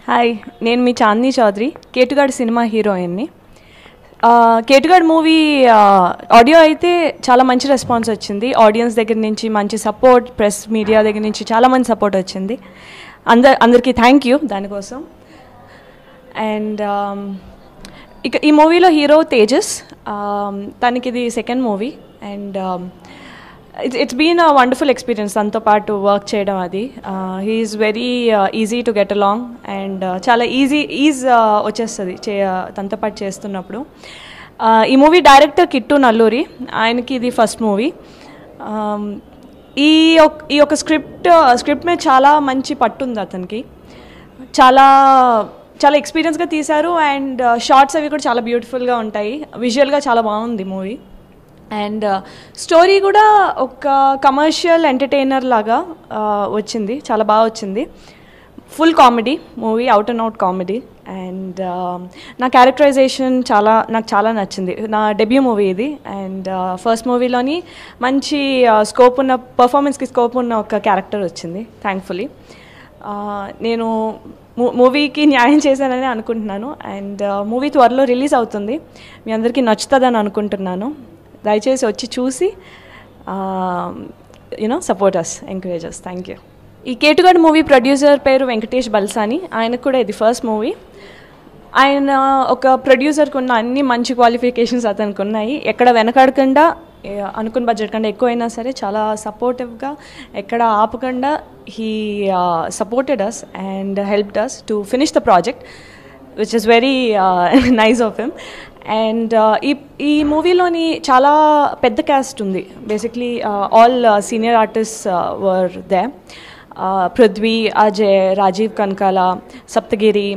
Hi, నేను మీ చాందిని చౌదరి, కేటుగాడ్ సినిమా హీరోయిన్ని. కేటుగాడ్ మూవీ ఆడియో అయితే చాలా మంచి రెస్పాన్స్ వచ్చింది. ఆడియన్స్ దగ్గర నుంచి మంచి సపోర్ట్, ప్రెస్ మీడియా దగ్గర నుంచి చాలా మంచి సపోర్ట్ వచ్చింది. అందరికీ థ్యాంక్ యూ దానికోసం. అండ్ ఇక ఈ మూవీలో హీరో తేజస్, తనకి ఇది second movie. And it's been a wonderful experience తనతో పాటు వర్క్ చేయడం. అది he is very easy to get along and చాలా ఈజ్ వచ్చేస్తుంది తనతో పాటు చేస్తున్నప్పుడు. ఈ మూవీ డైరెక్టర్ కిట్టు నల్లూరి, ఆయనకి ఇది ఫస్ట్ మూవీ. ఈ యొక్క స్క్రిప్ట్ మీద చాలా మంచి పట్టు ఉంది అతనికి. చాలా ఎక్స్పీరియన్స్గా తీశారు. అండ్ షార్ట్స్ అవి కూడా చాలా బ్యూటిఫుల్గా ఉంటాయి. విజువల్గా చాలా బాగుంది మూవీ. అండ్ స్టోరీ కూడా ఒక కమర్షియల్ ఎంటర్టైనర్ లాగా వచ్చింది, చాలా బాగా వచ్చింది. Full comedy movie, out and out comedy. And నా క్యారెక్టరైజేషన్ నాకు చాలా నచ్చింది. నా డెబ్యూ మూవీ ఇది. అండ్ ఫస్ట్ మూవీలోని మంచి పర్ఫార్మెన్స్కి స్కోప్ ఉన్న ఒక క్యారెక్టర్ వచ్చింది థ్యాంక్ఫుల్లీ. నేను మూవీకి న్యాయం చేశానని అనుకుంటున్నాను. అండ్ మూవీ త్వరలో రిలీజ్ అవుతుంది. మీ అందరికీ నచ్చుతుందని అనుకుంటున్నాను. దయచేసి వచ్చి చూసి support us, encourage us. Thank you. ఈ కేటుగాడ్ మూవీ ప్రొడ్యూసర్ పేరు వెంకటేష్ బల్సాని. ఆయనకు కూడా ఇది ఫస్ట్ మూవీ. ఆయన ఒక ప్రొడ్యూసర్కి ఉన్న అన్ని మంచి క్వాలిఫికేషన్స్ అతనికి ఉన్నాయి. ఎక్కడ వెనకాడకుండా, అనుకున్న బడ్జెట్ కంటే ఎక్కువైనా సరే చాలా సపోర్టివ్గా, ఎక్కడ ఆపకుండా he supported us and helped us to finish the project, which is very nice of him. And ఈ మూవీలోని చాలా పెద్ద క్యాస్ట్ ఉంది. Basically all senior artist were they. Prithvi, Ajay, Rajeev Kanakala, Saptagiri,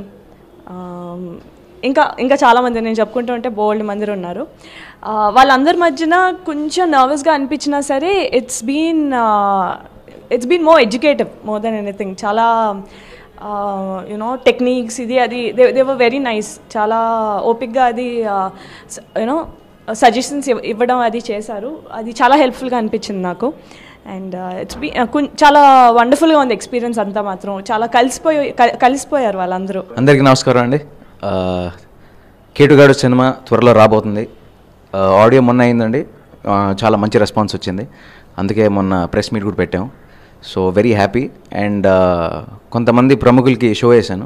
ఇంకా చాలామంది, నేను చెప్పుకుంటూ ఉంటే బోల్డ్ మంది ఉన్నారు. వాళ్ళందరి మధ్యన కొంచెం నర్వస్గా అనిపించినా సరే it's been more educative more than anything. చాలా టెక్నిక్స్ ఇది అది దే వర్ వెరీ నైస్. చాలా ఓపిక్గా అది సజెషన్స్ ఇవ్వడం అది చేశారు. అది చాలా హెల్ప్ఫుల్గా అనిపించింది నాకు. అండ్ చాలా వండర్ఫుల్గా ఉంది ఎక్స్పీరియన్స్ అంతా. మాత్రం చాలా కలిసిపోయారు వాళ్ళందరూ. అందరికీ నమస్కారం అండి. కేటుగాడు సినిమా త్వరలో రాబోతుంది. ఆడియో మొన్న అయిందండి, చాలా మంచి రెస్పాన్స్ వచ్చింది. అందుకే మొన్న ప్రెస్ మీట్ కూడా పెట్టాము. So very happy. అండ్ కొంతమంది ప్రముఖులకి షో వేశాను,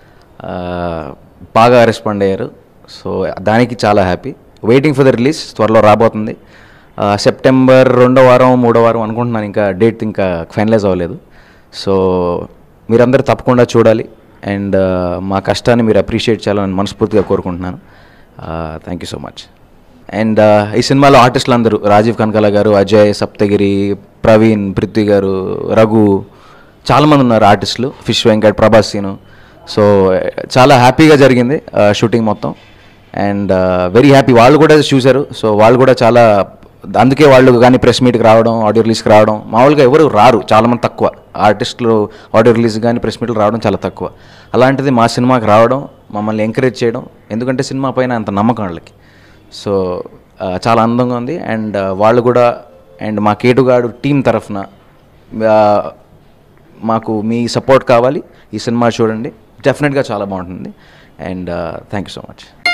బాగా రెస్పాండ్ అయ్యారు. సో దానికి చాలా happy. Waiting for the release. త్వరలో రాబోతుంది. సెప్టెంబర్ 2వ వారం 3వ వారం అనుకుంటున్నాను. ఇంకా డేట్ ఇంకా ఫైనలైజ్ అవ్వలేదు. సో మీరందరూ తప్పకుండా చూడాలి. అండ్ మా కష్టాన్ని మీరు అప్రిషియేట్ చేయాలని మనస్ఫూర్తిగా కోరుకుంటున్నాను. Thank you so much. And ఈ సినిమాలో ఆర్టిస్టులు అందరూ, రాజీవ్ కనకాల గారు, అజయ్, సప్తగిరి, ప్రవీణ్, పృథ్వీ గారు, రఘు, చాలామంది ఉన్నారు ఆర్టిస్టులు. ఫిష్ వెంకట్, ప్రభాస్ సీను. సో చాలా హ్యాపీగా జరిగింది షూటింగ్ మొత్తం. And very happy. వాళ్ళు కూడా చూశారు. సో వాళ్ళు కూడా చాలా, అందుకే వాళ్ళు కానీ ప్రెస్ మీట్కి రావడం, ఆడియో రిలీజ్కి రావడం. మామూలుగా ఎవరు రారు, చాలామంది తక్కువ ఆర్టిస్టులు ఆడియో రిలీజ్ కానీ ప్రెస్ మీట్లు రావడం చాలా తక్కువ. అలాంటిది మా సినిమాకి రావడం, మమ్మల్ని ఎంకరేజ్ చేయడం, ఎందుకంటే సినిమా పైన అంత నమ్మకం వాళ్ళకి. సో చాలా ఆనందంగా ఉంది. అండ్ వాళ్ళు కూడా, అండ్ మా కేటుగాడు టీం తరఫున మాకు మీ సపోర్ట్ కావాలి. ఈ సినిమా చూడండి, డెఫినెట్గా చాలా బాగుంటుంది. And thank you so much.